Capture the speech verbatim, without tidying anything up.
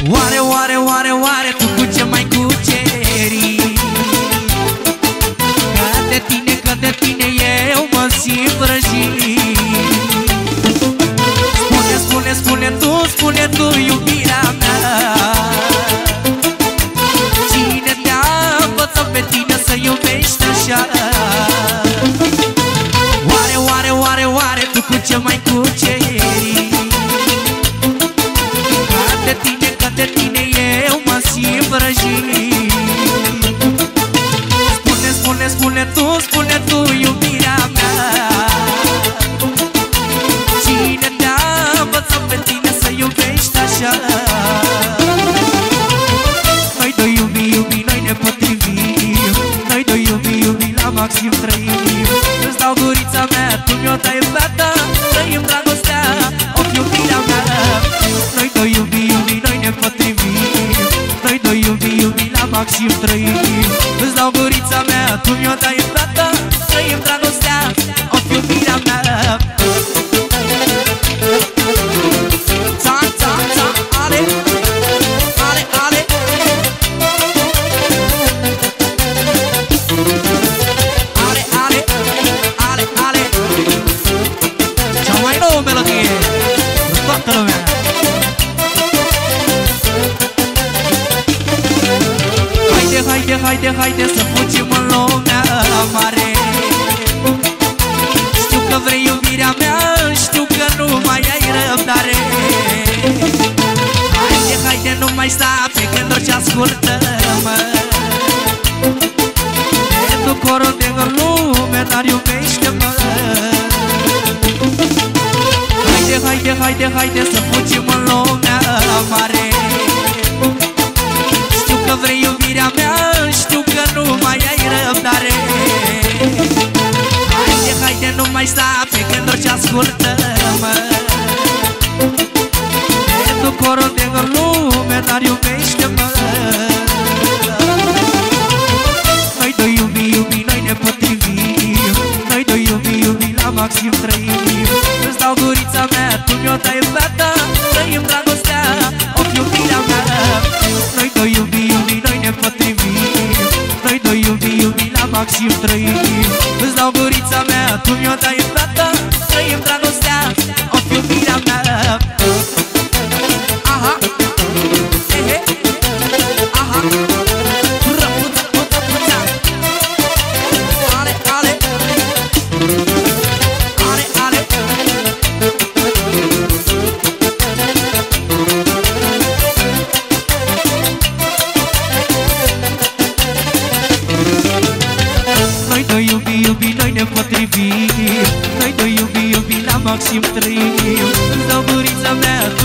Oare, oare, oare, oare, tu cu ce mai cuceri? Că de tine, că de tine eu mă simt vrăjit. Spune, spune, spune tu, spune tu, iubirea mea, cine te-a învățat pe tine să iubești așa? Oare, oare, oare, oare, tu cu ce mai cuceri? Că de tine, că de tine eu mă simt vrăjit. Spune, spune, spune tu, spune tu, iubirea mea, cine te-a învățat pe tine să iubești așa? Noi doi iubi, iubi, noi ne potrivim, noi doi iubi, iubi, la maxim trăim. Îți dau gurița mea, tu mi-o dai fata, trăim dragostea, of iubirea mea. Noi doi iubi, iubi, noi ne potrivim, noi doi iubi, iubi, la maxim trăim. Îți dau gurița mea, tu mi-o dai fata, trăim dragostea, of iubirea mea. Ța, ța, ța, ale, ale, ale. Ale, ale, ale, ale. Cea mai nouă melodie pentru toată lumea. Haide, haide, haide, haide să fugim în lumea mare. Știu că vrei iubirea mea, știu că nu mai ai răbdare. Haide, haide, nu mai sta pe gânduri ce ascultă-mă. E tu corul de în lume, dar iubește-mă. Haide, haide, haide, haide să fugim în lumea mare. Știu că vrei iubirea mea, știu că nu mai ai răbdare. Haide, haide, nu mai sta pe gânduri ce ascultă-mă. E tu corul de în lume, dar iubește-mă. Noi doi iubi, iubi, noi ne potrivim, noi doi iubi, iubi, la maxim trăim. Îți dau gurița mea, tu mi-o dai fata, trăim dragostea, of iubirea mea. Noi doi iubi, iubi, noi ne potrivim, noi doi iubi, iubi, la maxim trăim. Îți dau gurița mea, tu mi-o dai fata, trăim dragostea, of iubirea mea. Aha, ehe, aha, răpuța, puța, puța. Ale, ale, ale, ale. Noi doi iubi, iubi, noi ne potrivim, noi doi iubi, iubi, la maxim trăim. Îți dau gurița mea, tu